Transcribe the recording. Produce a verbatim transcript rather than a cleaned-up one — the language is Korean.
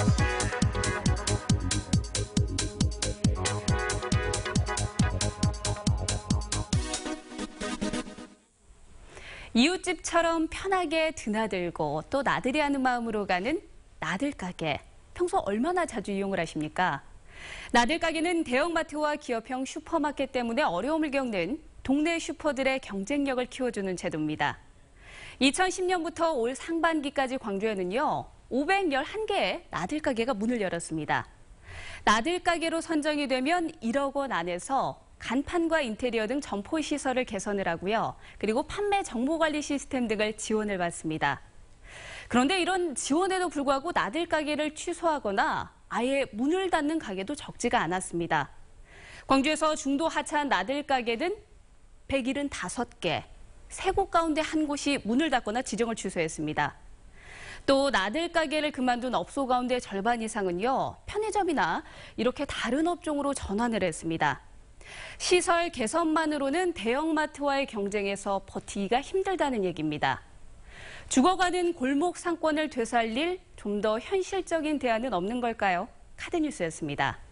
이웃집처럼 편하게 드나들고 또 나들이 하는 마음으로 가는 나들가게. 평소 얼마나 자주 이용을 하십니까? 나들가게는 대형마트와 기업형 슈퍼마켓 때문에 어려움을 겪는 동네 슈퍼들의 경쟁력을 키워주는 제도입니다. 이천십 년부터 올 상반기까지 광주에는요, 오백십일 개의 나들가게가 문을 열었습니다. 나들가게로 선정이 되면 일억 원 안에서 간판과 인테리어 등 점포 시설을 개선을 하고요. 그리고 판매 정보관리 시스템 등을 지원을 받습니다. 그런데 이런 지원에도 불구하고 나들가게를 취소하거나 아예 문을 닫는 가게도 적지가 않았습니다. 광주에서 중도 하차한 나들가게는 백칠십오 개, 세 곳 가운데 한 곳이 문을 닫거나 지정을 취소했습니다. 또 나들가게를 그만둔 업소 가운데 절반 이상은요, 편의점이나 이렇게 다른 업종으로 전환을 했습니다. 시설 개선만으로는 대형마트와의 경쟁에서 버티기가 힘들다는 얘기입니다. 죽어가는 골목 상권을 되살릴 좀 더 현실적인 대안은 없는 걸까요? 카드뉴스였습니다.